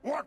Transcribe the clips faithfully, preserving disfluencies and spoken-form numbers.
What?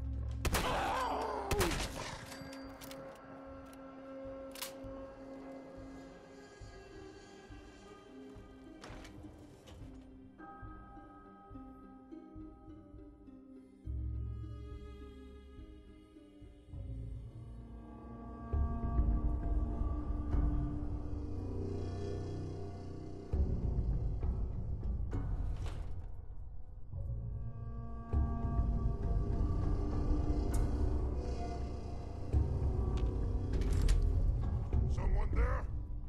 Someone there?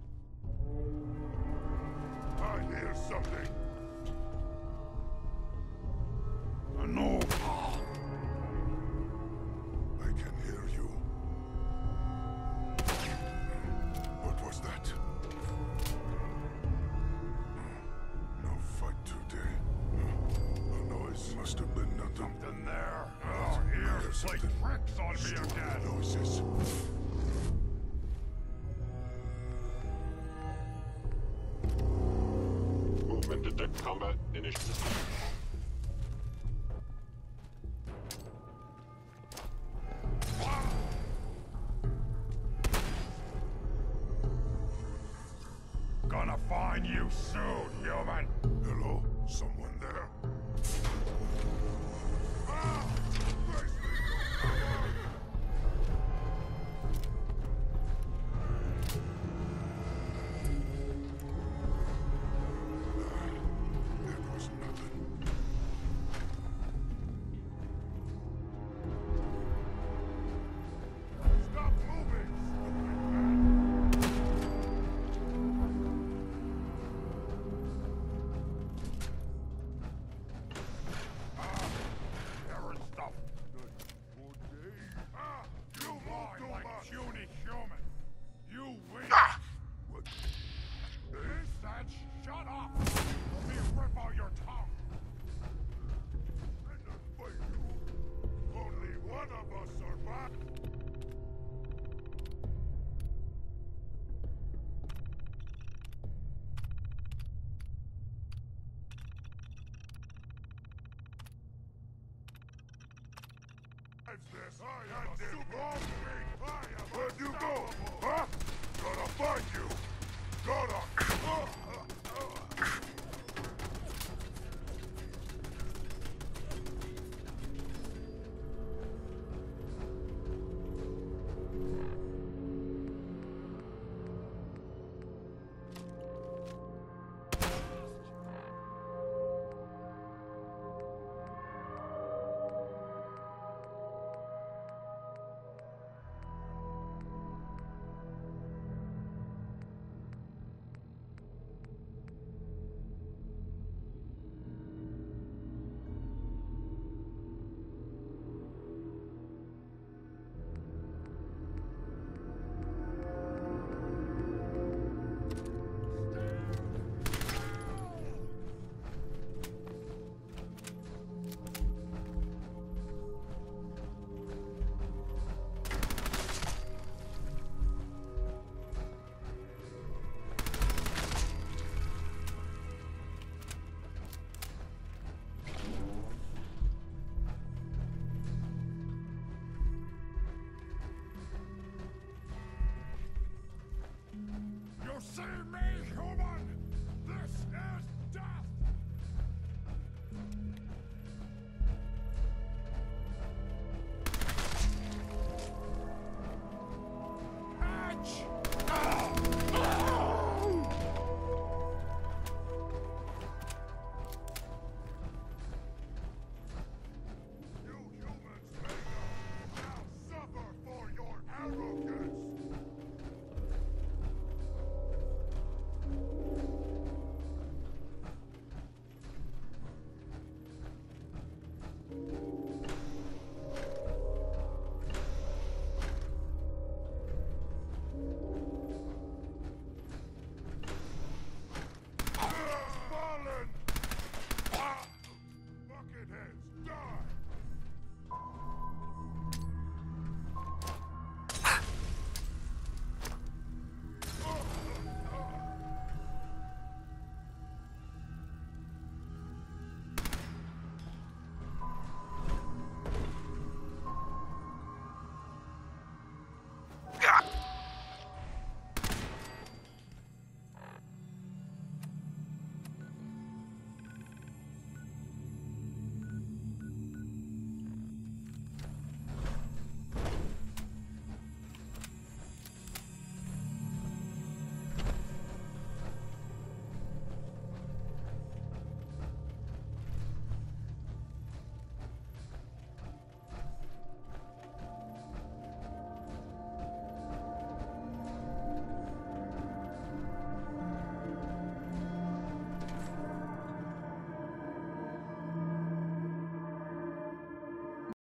I hear something. I know. I can hear you. What was that? No fight today. The noise must have been nothing. Something there. Oh, here, play tricks on me again. Noises. Movement detect combat initiative. Gonna find you soon, human. Hello? Someone there? Ah! Face me! It was nothing. Stop moving, stupid man! Ah, errand stuff. Good day. Ah, you move like puny human. You win. Ah! What? He said, shut up. Let me rip out your tongue. I'm not fighting you. Only one of us are back. This. I am the wrong me. I am Where'd you go? Huh? Gotta find you. Gotta. Uh, uh, uh. You see me, human? This is death!